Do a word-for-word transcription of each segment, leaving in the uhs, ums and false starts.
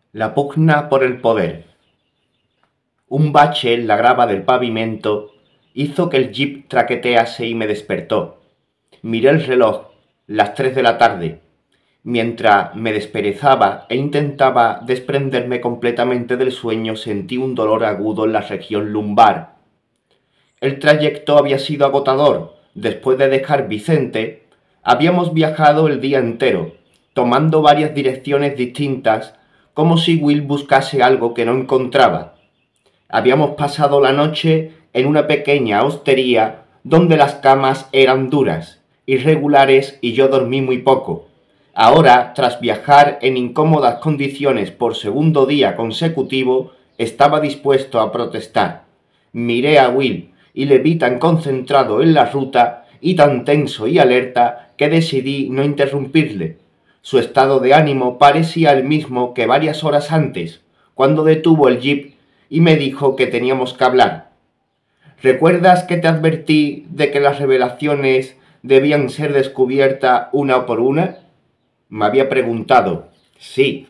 La pugna por el poder. Un bache en la grava del pavimento hizo que el jeep traquetease y me despertó. Miré el reloj, las tres de la tarde. Mientras me desperezaba e intentaba desprenderme completamente del sueño, sentí un dolor agudo en la región lumbar. El trayecto había sido agotador. Después de dejar Vicente, habíamos viajado el día entero, tomando varias direcciones distintas, como si Will buscase algo que no encontraba. Habíamos pasado la noche en una pequeña hostería donde las camas eran duras, irregulares y yo dormí muy poco. Ahora, tras viajar en incómodas condiciones por segundo día consecutivo, estaba dispuesto a protestar. Miré a Will y le vi tan concentrado en la ruta y tan tenso y alerta que decidí no interrumpirle. Su estado de ánimo parecía el mismo que varias horas antes, cuando detuvo el jeep y me dijo que teníamos que hablar. ¿Recuerdas que te advertí de que las revelaciones debían ser descubiertas una por una? Me había preguntado. Sí.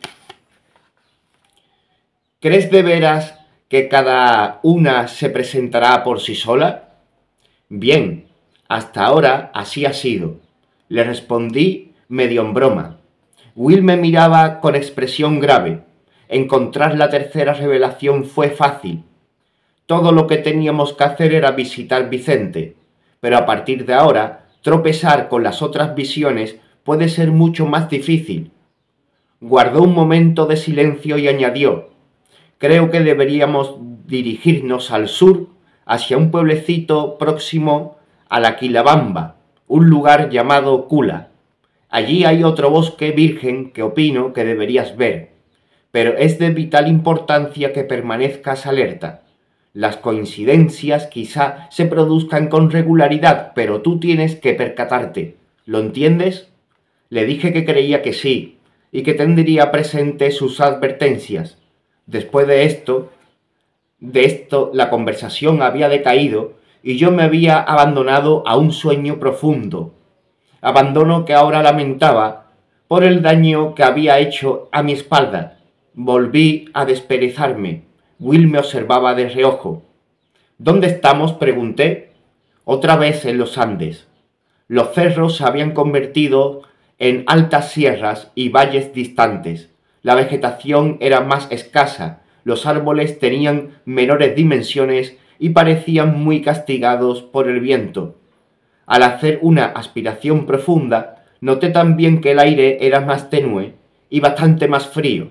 ¿Crees de veras que cada una se presentará por sí sola? Bien, hasta ahora así ha sido. Le respondí medio en broma. Will me miraba con expresión grave. Encontrar la tercera revelación fue fácil. Todo lo que teníamos que hacer era visitar Vicente, pero a partir de ahora, tropezar con las otras visiones puede ser mucho más difícil. Guardó un momento de silencio y añadió: creo que deberíamos dirigirnos al sur, hacia un pueblecito próximo a la Quilabamba, un lugar llamado Kula. Allí hay otro bosque virgen que opino que deberías ver, pero es de vital importancia que permanezcas alerta. Las coincidencias quizá se produzcan con regularidad, pero tú tienes que percatarte. ¿Lo entiendes? Le dije que creía que sí, y que tendría presente sus advertencias. Después de esto, de esto la conversación había decaído y yo me había abandonado a un sueño profundo. Abandono que ahora lamentaba por el daño que había hecho a mi espalda. Volví a desperezarme. Will me observaba de reojo. ¿Dónde estamos?, pregunté. Otra vez en los Andes. Los cerros se habían convertido en altas sierras y valles distantes. La vegetación era más escasa, los árboles tenían menores dimensiones y parecían muy castigados por el viento. Al hacer una aspiración profunda, noté también que el aire era más tenue y bastante más frío.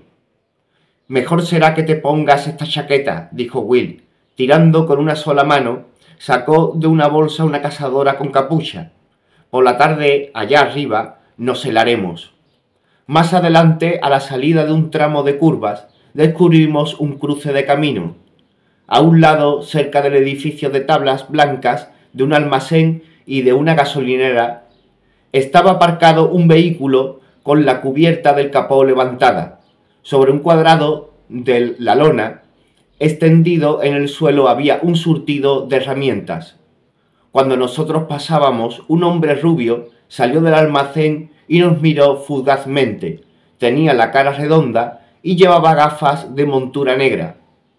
Mejor será que te pongas esta chaqueta, dijo Will. Tirando con una sola mano, sacó de una bolsa una cazadora con capucha. Por la tarde, allá arriba, nos helaremos. Más adelante, a la salida de un tramo de curvas, descubrimos un cruce de camino. A un lado, cerca del edificio de tablas blancas, de un almacén y de una gasolinera, estaba aparcado un vehículo con la cubierta del capó levantada. Sobre un cuadrado de la lona, extendido en el suelo, había un surtido de herramientas. Cuando nosotros pasábamos, un hombre rubio salió del almacén y nos miró fugazmente. Tenía la cara redonda y llevaba gafas de montura negra.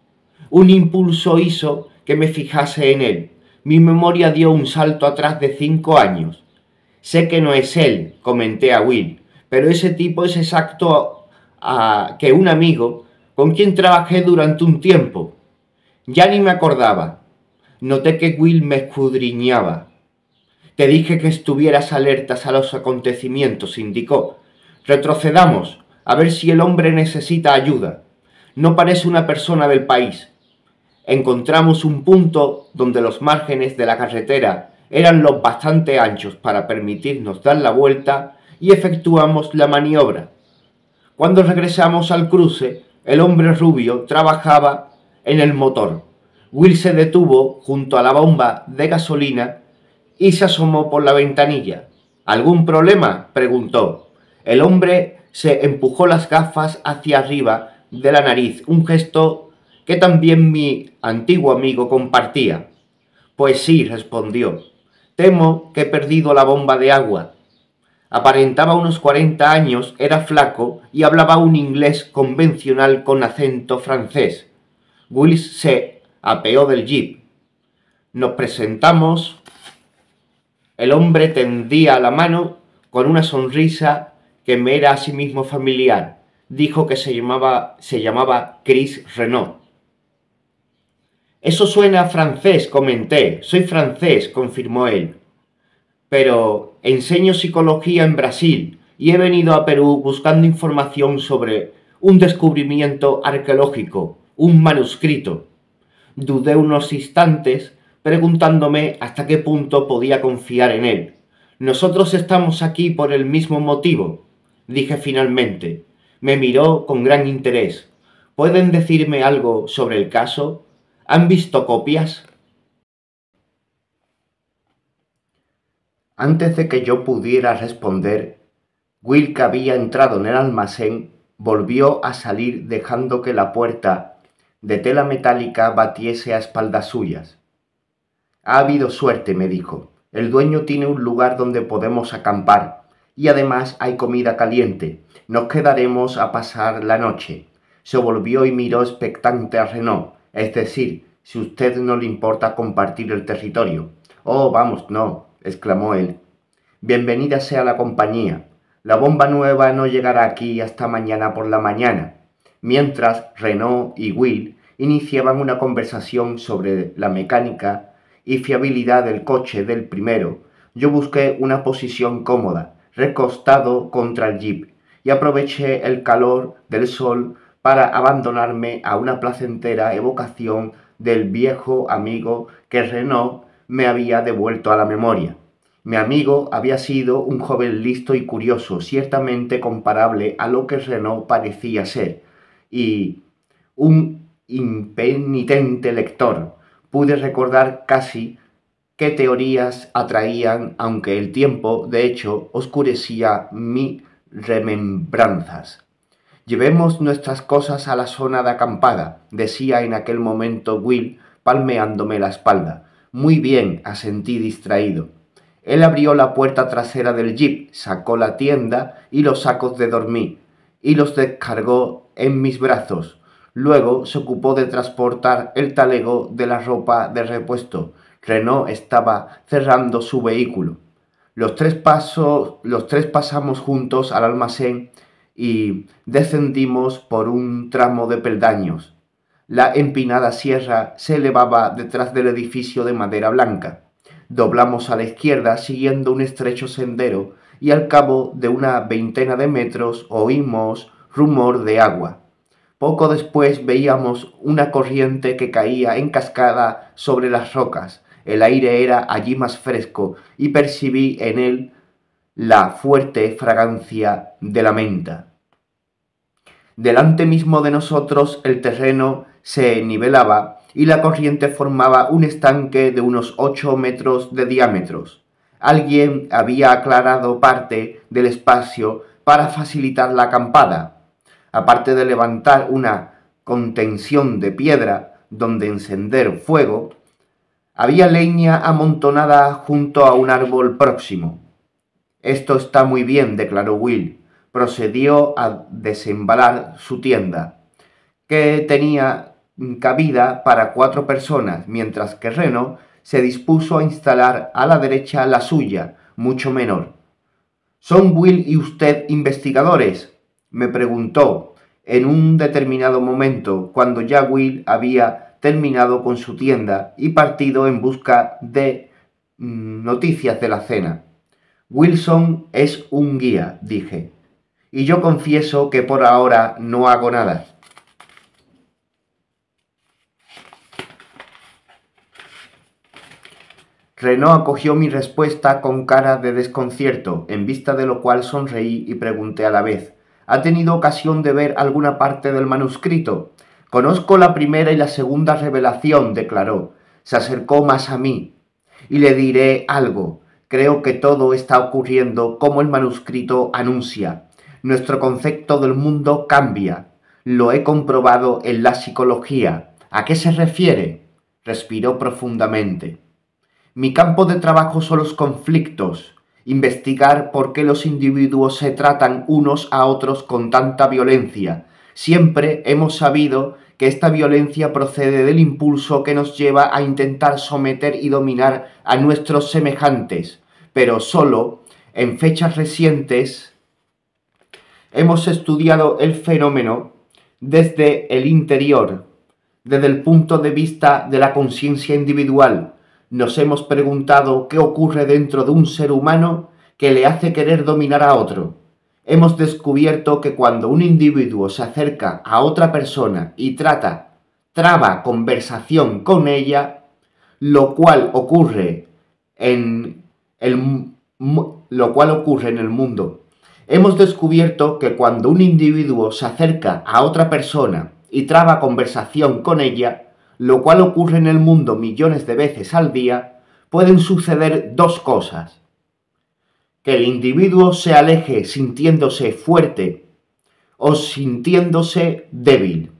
Un impulso hizo que me fijase en él. Mi memoria dio un salto atrás de cinco años. Sé que no es él, comenté a Will, pero ese tipo es exacto a, a que un amigo con quien trabajé durante un tiempo. Ya ni me acordaba. Noté que Will me escudriñaba. Te dije que estuvieras alertas a los acontecimientos, indicó. Retrocedamos, a ver si el hombre necesita ayuda. No parece una persona del país. Encontramos un punto donde los márgenes de la carretera eran lo bastante anchos para permitirnos dar la vuelta y efectuamos la maniobra. Cuando regresamos al cruce, el hombre rubio trabajaba en el motor. Will se detuvo junto a la bomba de gasolina y se asomó por la ventanilla. ¿Algún problema?, preguntó. El hombre se empujó las gafas hacia arriba de la nariz, un gesto que también mi antiguo amigo compartía. Pues sí, respondió. Temo que he perdido la bomba de agua. Aparentaba unos cuarenta años, era flaco y hablaba un inglés convencional con acento francés. Will se apeó del jeep. Nos presentamos. El hombre tendía la mano con una sonrisa que me era asimismo familiar. Dijo que se llamaba, se llamaba Chris Renault. Eso suena a francés, comenté. Soy francés, confirmó él. Pero enseño psicología en Brasil y he venido a Perú buscando información sobre un descubrimiento arqueológico, un manuscrito. Dudé unos instantes preguntándome hasta qué punto podía confiar en él. Nosotros estamos aquí por el mismo motivo, dije finalmente. Me miró con gran interés. ¿Pueden decirme algo sobre el caso? ¿Han visto copias? Antes de que yo pudiera responder, Will, que había entrado en el almacén, volvió a salir dejando que la puerta de tela metálica batiese a espaldas suyas. Ha habido suerte, me dijo. El dueño tiene un lugar donde podemos acampar y además hay comida caliente. Nos quedaremos a pasar la noche. Se volvió y miró expectante a Renault. Es decir, si a usted no le importa compartir el territorio. Oh, vamos, no, exclamó él. Bienvenida sea la compañía. La bomba nueva no llegará aquí hasta mañana por la mañana. Mientras Renault y Will iniciaban una conversación sobre la mecánica y fiabilidad del coche del primero, yo busqué una posición cómoda, recostado contra el jeep, y aproveché el calor del sol para abandonarme a una placentera evocación del viejo amigo que Renault me había devuelto a la memoria. Mi amigo había sido un joven listo y curioso, ciertamente comparable a lo que Renault parecía ser, y un impenitente lector. Pude recordar casi qué teorías atraían, aunque el tiempo, de hecho, oscurecía mis remembranzas. Llevemos nuestras cosas a la zona de acampada, decía en aquel momento Will, palmeándome la espalda. Muy bien, asentí distraído. Él abrió la puerta trasera del jeep, sacó la tienda y los sacos de dormir, y los descargó en mis brazos. Luego se ocupó de transportar el talego de la ropa de repuesto. Renault estaba cerrando su vehículo. Los tres, pasos, los tres pasamos juntos al almacén y descendimos por un tramo de peldaños. La empinada sierra se elevaba detrás del edificio de madera blanca. Doblamos a la izquierda siguiendo un estrecho sendero y al cabo de una veintena de metros oímos rumor de agua. Poco después veíamos una corriente que caía en cascada sobre las rocas. El aire era allí más fresco y percibí en él la fuerte fragancia de la menta. Delante mismo de nosotros el terreno se nivelaba y la corriente formaba un estanque de unos ocho metros de diámetro. Alguien había aclarado parte del espacio para facilitar la acampada. Aparte de levantar una contención de piedra donde encender fuego, había leña amontonada junto a un árbol próximo. Esto está muy bien, declaró Will. Procedió a desembalar su tienda, que tenía cabida para cuatro personas, mientras que Renault se dispuso a instalar a la derecha la suya, mucho menor. ¿Son Will y usted investigadores?, me preguntó en un determinado momento, cuando ya Will había terminado con su tienda y partido en busca de mm, noticias de la cena. Wilson es un guía, dije, y yo confieso que por ahora no hago nada. Renault acogió mi respuesta con cara de desconcierto, en vista de lo cual sonreí y pregunté a la vez: ¿ha tenido ocasión de ver alguna parte del manuscrito? Conozco la primera y la segunda revelación, declaró. Se acercó más a mí. Y le diré algo. Creo que todo está ocurriendo como el manuscrito anuncia. Nuestro concepto del mundo cambia. Lo he comprobado en la psicología. ¿A qué se refiere? Respiró profundamente. Mi campo de trabajo son los conflictos, investigar por qué los individuos se tratan unos a otros con tanta violencia. Siempre hemos sabido que esta violencia procede del impulso que nos lleva a intentar someter y dominar a nuestros semejantes, pero solo en fechas recientes hemos estudiado el fenómeno desde el interior, desde el punto de vista de la conciencia individual. Nos hemos preguntado qué ocurre dentro de un ser humano que le hace querer dominar a otro. Hemos descubierto que cuando un individuo se acerca a otra persona y trata, traba conversación con ella, lo cual ocurre en el, lo cual ocurre en el mundo. Hemos descubierto que cuando un individuo se acerca a otra persona y traba conversación con ella, lo cual ocurre en el mundo millones de veces al día, pueden suceder dos cosas. Que el individuo se aleje sintiéndose fuerte o sintiéndose débil,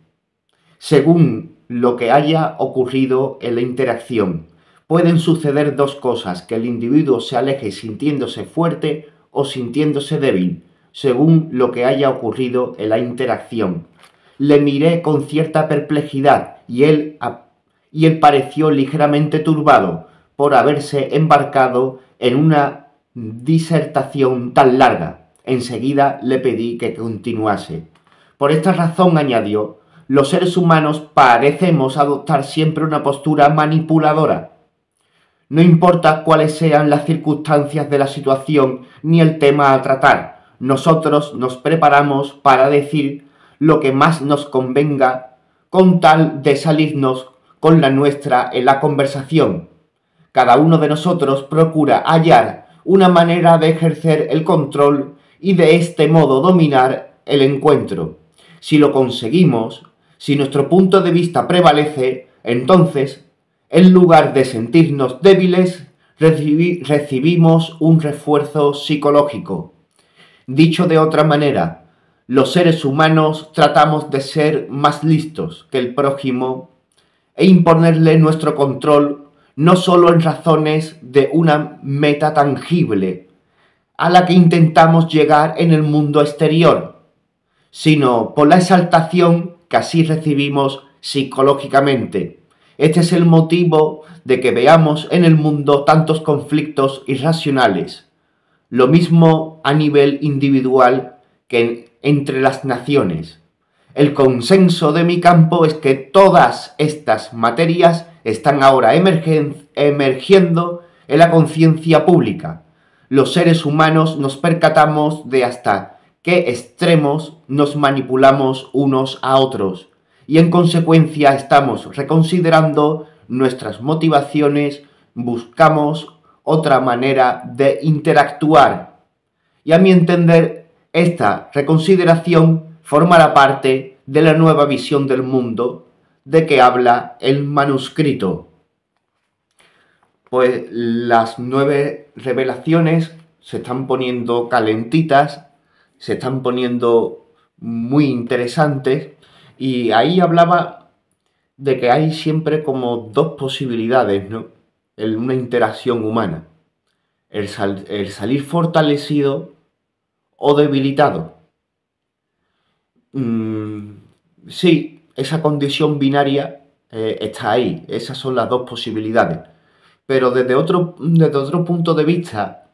según lo que haya ocurrido en la interacción. Pueden suceder dos cosas, que el individuo se aleje sintiéndose fuerte o sintiéndose débil, según lo que haya ocurrido en la interacción. Le miré con cierta perplejidad y él, y él pareció ligeramente turbado por haberse embarcado en una disertación tan larga. Enseguida le pedí que continuase. Por esta razón, añadió, los seres humanos parecemos adoptar siempre una postura manipuladora. No importa cuáles sean las circunstancias de la situación ni el tema a tratar, nosotros nos preparamos para decir lo que más nos convenga con tal de salirnos con la nuestra en la conversación. Cada uno de nosotros procura hallar una manera de ejercer el control y de este modo dominar el encuentro. Si lo conseguimos, si nuestro punto de vista prevalece, entonces, en lugar de sentirnos débiles, recibi- recibimos un refuerzo psicológico. Dicho de otra manera, los seres humanos tratamos de ser más listos que el prójimo e imponerle nuestro control no solo en razones de una meta tangible a la que intentamos llegar en el mundo exterior, sino por la exaltación que así recibimos psicológicamente. Este es el motivo de que veamos en el mundo tantos conflictos irracionales, lo mismo a nivel individual que entre las naciones. El consenso de mi campo es que todas estas materias están ahora emergiendo en la conciencia pública. Los seres humanos nos percatamos de hasta qué extremos nos manipulamos unos a otros y en consecuencia estamos reconsiderando nuestras motivaciones, buscamos otra manera de interactuar. Y a mi entender, esta reconsideración formará parte de la nueva visión del mundo de que habla el manuscrito. Pues las nueve revelaciones se están poniendo calentitas, se están poniendo muy interesantes, y ahí hablaba de que hay siempre como dos posibilidades, ¿no?, en una interacción humana. El, sal, el salir fortalecido o debilitado. Mm, sí, esa condición binaria eh, está ahí, esas son las dos posibilidades. Pero desde otro, desde otro punto de vista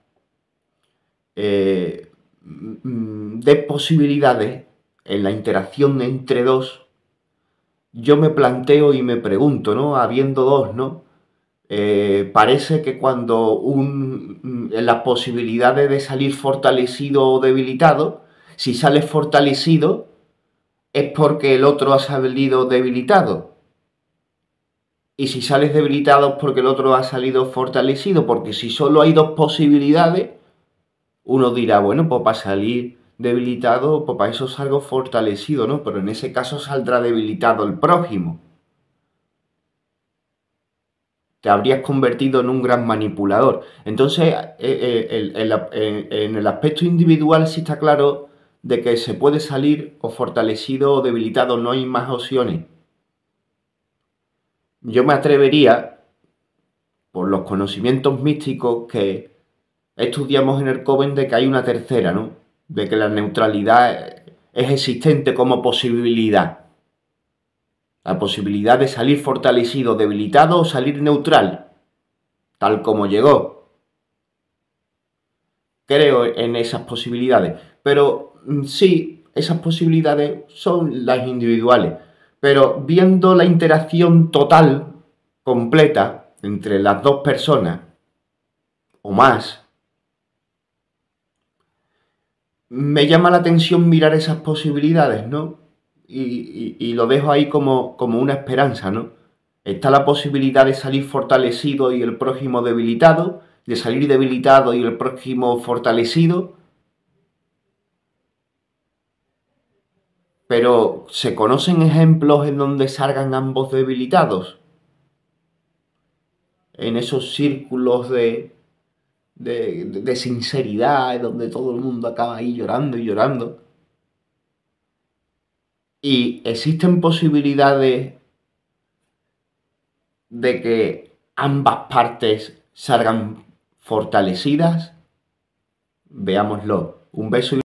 eh, de posibilidades en la interacción entre dos, yo me planteo y me pregunto, ¿no?, habiendo dos, ¿no?, Eh, parece que cuando un, las posibilidades de salir fortalecido o debilitado, si sales fortalecido es porque el otro ha salido debilitado, y si sales debilitado es porque el otro ha salido fortalecido, porque si solo hay dos posibilidades, uno dirá, bueno, pues para salir debilitado, pues para eso salgo fortalecido, ¿no? Pero en ese caso saldrá debilitado el prójimo. Te habrías convertido en un gran manipulador. Entonces, eh, eh, el, el, el, en el aspecto individual sí está claro de que se puede salir o fortalecido o debilitado, no hay más opciones. Yo me atrevería, por los conocimientos místicos que estudiamos en el Coven de que hay una tercera, ¿no? De que la neutralidad es existente como posibilidad. La posibilidad de salir fortalecido, debilitado o salir neutral, tal como llegó. Creo en esas posibilidades, pero sí, esas posibilidades son las individuales, pero viendo la interacción total, completa, entre las dos personas, o más, me llama la atención mirar esas posibilidades, ¿no? Y, y, y lo dejo ahí como, como una esperanza, ¿no? Está la posibilidad de salir fortalecido y el prójimo debilitado, de salir debilitado y el prójimo fortalecido, pero ¿se conocen ejemplos en donde salgan ambos debilitados? En esos círculos de, de, de sinceridad, donde todo el mundo acaba ahí llorando y llorando. Y existen posibilidades de que ambas partes salgan fortalecidas. Veámoslo. Un beso y